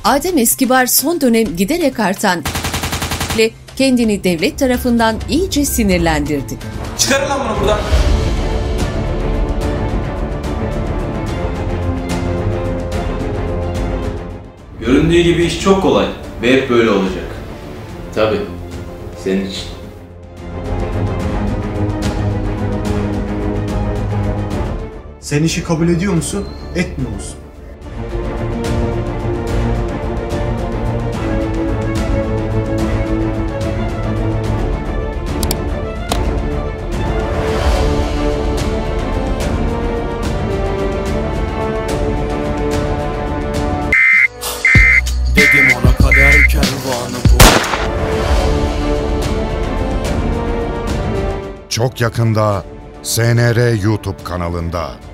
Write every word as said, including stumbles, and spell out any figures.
Adem Eskibar son dönem giderek artan ile kendini devlet tarafından iyice sinirlendirdi. Çıkarın lan bunu buradan. Göründüğü gibi iş çok kolay ve hep böyle olacak. Tabii, senin için. Sen işi kabul ediyor musun, etmiyor musun? Dedim ona kader kervanı bu. Çok yakında S N R YouTube kanalında.